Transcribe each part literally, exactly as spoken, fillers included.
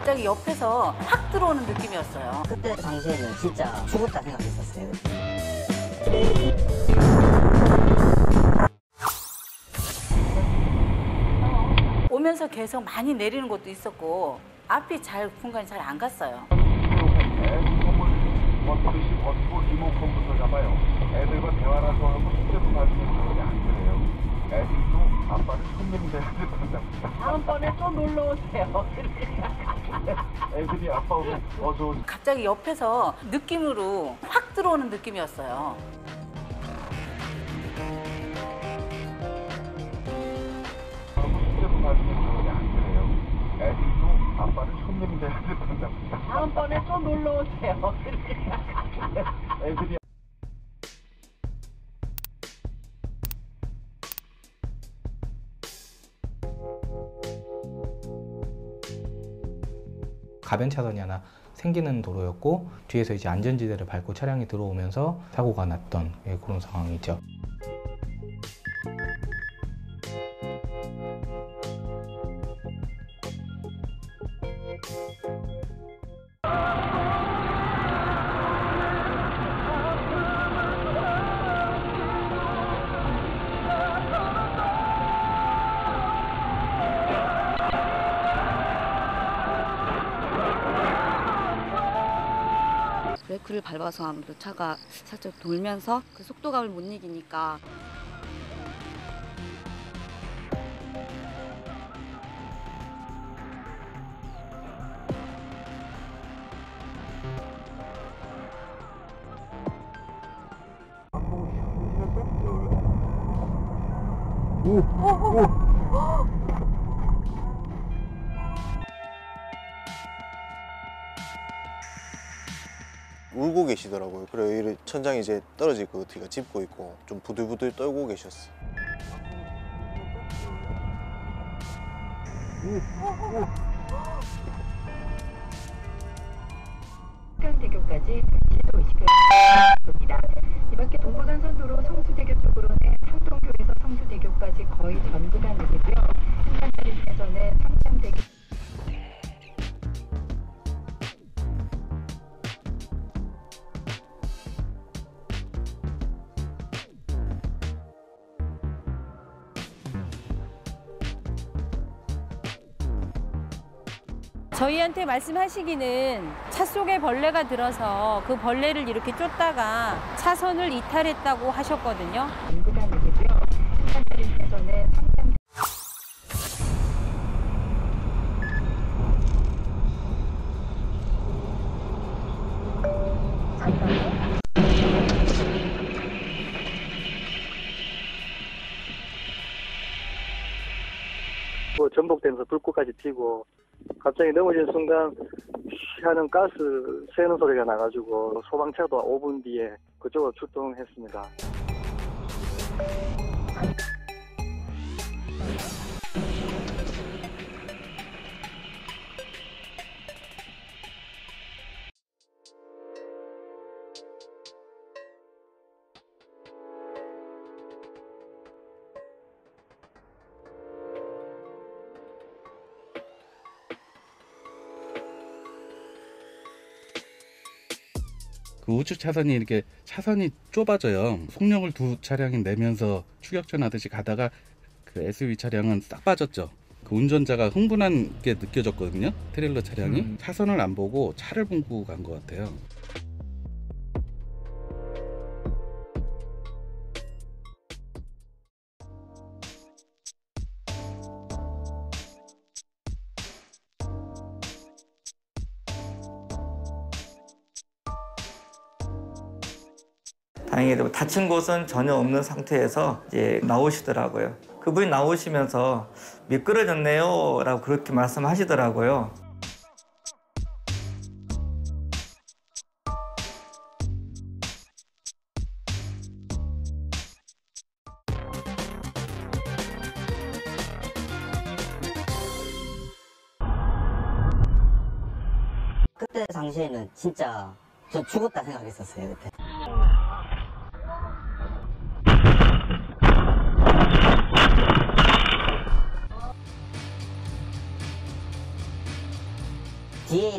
갑자기 옆에서 확 들어오는 느낌이었어요. 그때 당시에는 진짜 죽었다 생각했었어요. 오면서 계속 많이 내리는 것도 있었고 앞이 잘 공간이 잘 안 갔어요. 버티듯이 버티고 리모컨부터 잡아요. 애들과 대화라도 하고 숙제도 받으면서 그게 안 그래요. 애들도 아빠를 손님 돼야 된다. 다음번에 또 놀러 오세요. 애들이 아빠 오면 어서 오세요. 갑자기 옆에서 느낌으로 확 들어오는 느낌이었어요. 숙제도 받으면서 그게 안 그래요. 애들도 아빠를 손님 돼야 된다. 다음번에 또 놀러 오세요. 애들이 가변 차선이 하나 생기는 도로였고 뒤에서 이제 안전지대를 밟고 차량이 들어오면서 사고가 났던 예, 그런 상황이죠. 브레이크를 밟아서 아무래도 차가 살짝 돌면서 그 속도감을 못 이기니까 울고 계시더라고요. 그래 천장이 이제 떨어질 것 같으니까 짚고 있고 좀 부들부들 떨고 계셨어요. 성평대교까지 시도 의식을 합니다. 이 밖에 동부간선도로 성수대교 쪽으로는 창동교에서 성수대교까지 거의 전부가 내리고요. 한산자리에서는 성장대교 저희한테 말씀하시기는 차 속에 벌레가 들어서 그 벌레를 이렇게 쫓다가 차선을 이탈했다고 하셨거든요. 전부가 내리고요. 한산자리에서는 성장 뭐 전복되면서 불꽃까지 튀고 갑자기 넘어진 순간 쉬 하는 가스 새는 소리가 나가지고 소방차도 오 분 뒤에 그쪽으로 출동했습니다. 그 우측 차선이 이렇게 차선이 좁아져요. 속력을 두 차량이 내면서 추격전 하듯이 가다가 그 에스유브이 차량은 싹 빠졌죠. 그 운전자가 흥분한 게 느껴졌거든요. 트레일러 차량이 음. 차선을 안 보고 차를 보고 간 것 같아요. 다행히도 다친 곳은 전혀 없는 상태에서 이제 나오시더라고요. 그분이 나오시면서 미끄러졌네요 라고 그렇게 말씀하시더라고요. 그때 당시에는 진짜 저 죽었다 생각했었어요. 그때.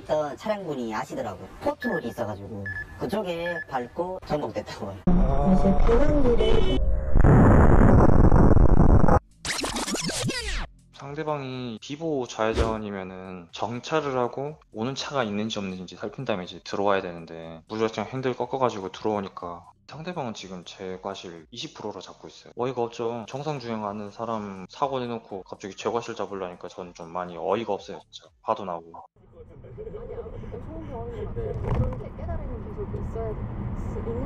있던 차량분이 아시더라고요. 포트홀이 있어가지고 그쪽에 밟고 전복됐다고요. 사실 그런 일에 상대방이 비보 좌회전이면은 정차를 하고 오는 차가 있는지 없는지 살핀 다음에 이제 들어와야 되는데 무작정 핸들 꺾어가지고 들어오니까 상대방은 지금 제 과실 이십 퍼센트로 잡고 있어요. 어이가 없죠. 정상 주행하는 사람 사고 내놓고 갑자기 제 과실 잡으려니까 저는 좀 많이 어이가 없어요. 진짜 화도 나고. 좋은 경험인 것 같아요. 그런 깨달음이 계속 있어야 있는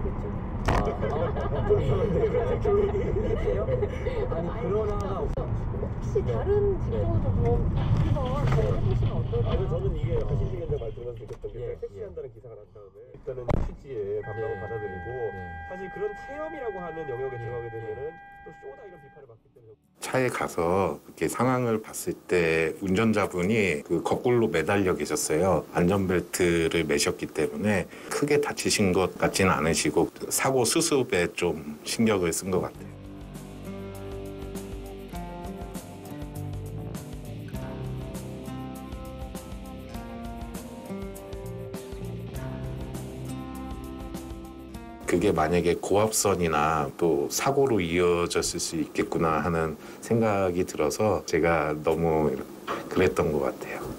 게 인생이겠죠. 아니 그러나 혹시 다른 직종을 좀 더 한번 해보시면 어떨까요? 아니 저는 이게 하신 얘기인데 말 들으면서 느꼈던 게 예, 택시한다는 예. 기사가 난 다음에 일단은 취지에 감사를 예, 받아들이고 예. 사실 그런 체험이라고 하는 영역에 예, 들어가게 되면은 또 쇼다 이런 비판을 받기 때문에 차에 가서 이렇게 상황을 봤을 때 운전자분이 그 거꾸로 매달려 계셨어요. 안전벨트를 매셨기 때문에 크게 다치신 것 같지는 않으시고 사고 수습에 좀 신경을 쓴 것 같아요. 그게 만약에 고압선이나 또 사고로 이어졌을 수 있겠구나 하는 생각이 들어서 제가 너무 그랬던 것 같아요.